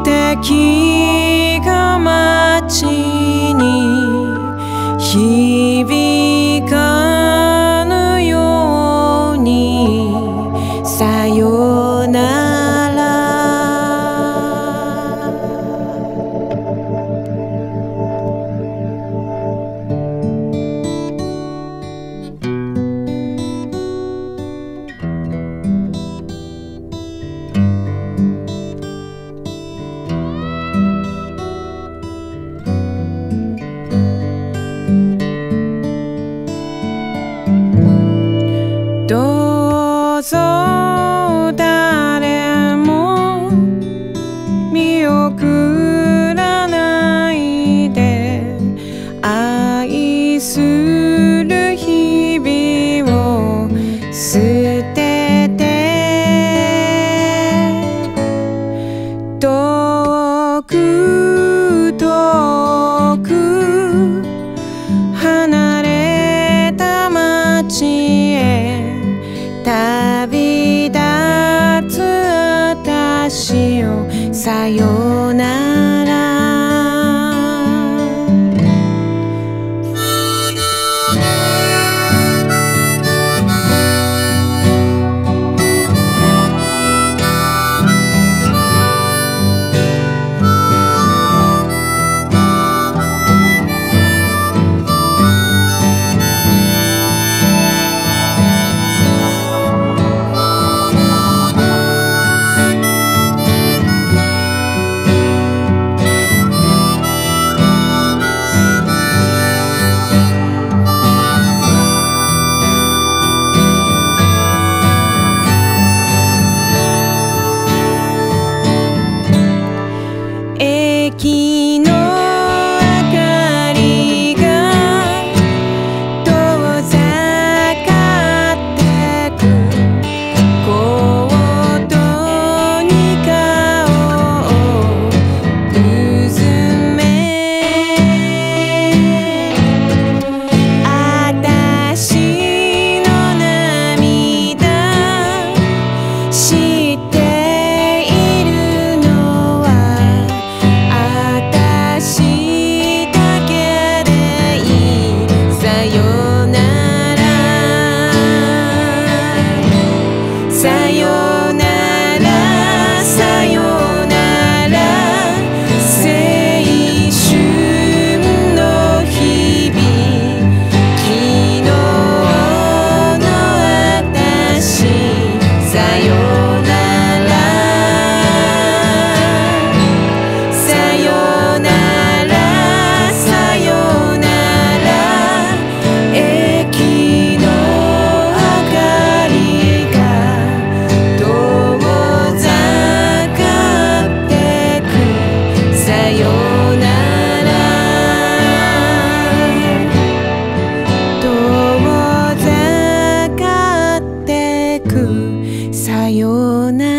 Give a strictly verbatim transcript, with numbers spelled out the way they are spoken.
敵が街に響かぬようにさよなら。どうぞ誰も見送らないで、愛する日々を捨てて、遠く遠く離れた街へ旅立つ私よさよなら。駅の明かりが遠ざかってく、コートに顔をうずめ、あたしの涙知っているのは私だけでいいさよなら。さよならさよなら、青春の日々、昨日の私さよなら。さよならさよなら、駅の明かりが遠ざかってく、さよなら。遠ざかってく、さよなら。